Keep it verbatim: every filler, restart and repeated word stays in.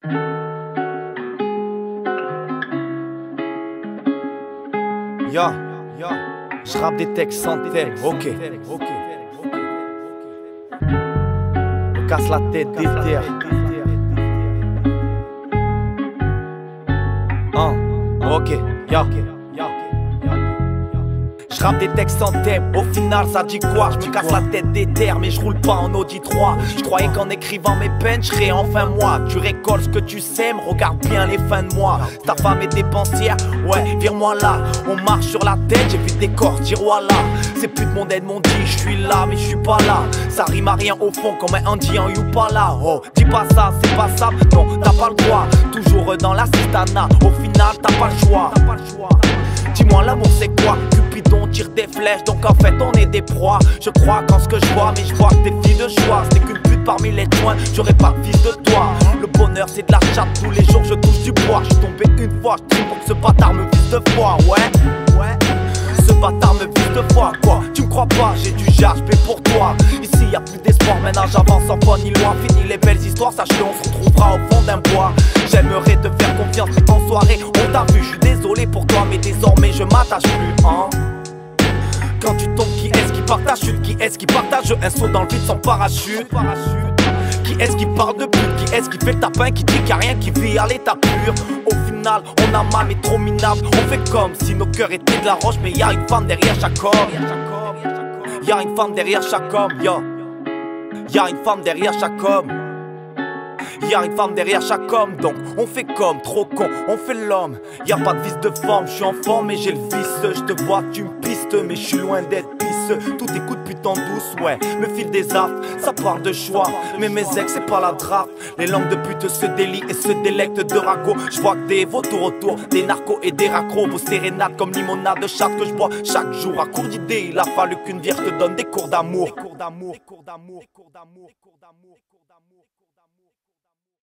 Yo, yo, je rappe des textes sans thème, ok. Me casse la tête des terres. Hein, ok, yo. Je rappe des textes sans thème, au final ça dit quoi? Je me casse la tête des terres mais je roule pas en Audi trois. Je croyais qu'en écrivant mes peines, je serais enfin moi. Tu récoltes ce que tu sèmes, regarde bien les fins de mois. Ta femme est dépensière, ouais, vire-moi là. On marche sur la tête, j'ai vu des corps, dire voilà. C'est plus de mon aide, mon dit, je suis là mais je suis pas là. Ça rime à rien au fond comme un Andy en Youpala. Oh, dis pas ça, c'est pas ça, non, t'as pas le droit. Toujours dans la citana, au final t'as pas le choix. Dis-moi l'amour c'est quoi? Cupidon tire des flèches, donc en fait on est des proies. Je crois qu'en ce que je vois, mais je vois que t'es fille de choix. C'était qu'une pute parmi les joints, j'aurais pas de fils de toi. Le bonheur c'est de la chatte, tous les jours je touche du bois. Je suis tombé une fois, je trie pour que ce bâtard me vise deux fois, ouais, ouais. Ce bâtard me vise deux fois, quoi. Tu me crois pas, j'ai du G H P pour toi. Ici y a plus d'espoir, maintenant j'avance en pas ni loin. Fini les belles histoires, sache-le, on se retrouvera au fond d'un bois. J'aimerais te faire confiance en soirée, on t'a vu, je suis désolé pour toi, mais désormais je m'attache plus, hein. Quand tu tombes, qui est-ce qui part ta chute? Qui est-ce qui partage un saut dans le vide sans parachute? Qui est-ce qui parle de pute? Qui est-ce qui fait le tapin? Qui dit qu'il n'y a rien qui vit à l'état pur? Au final, on a mal mais trop minable. On fait comme si nos cœurs étaient de la roche, mais y'a une femme derrière chaque homme. Y'a une femme derrière chaque homme, yo. Y'a une femme derrière chaque homme. Y'a une femme derrière chaque homme, donc on fait comme, trop con, on fait l'homme. Y'a pas de vice de forme, je suis en forme mais j'ai le vice. Je te vois, tu me pistes, mais je suis loin d'être pisse. Tout écoute putain douce, ouais, me file des affres, ça parle de choix. Mais mes ex, c'est pas la drape. Les langues de pute se délient et se délectent de ragots. Je vois que des vautours autour, des narcos et des raccros. Vos sérénades comme limonade de chatte que je bois chaque jour. À court d'idées, il a fallu qu'une vierge te donne des cours d'amour. Des cours d'amour, des cours d'amour, des cours d'amour, des cours d'amour.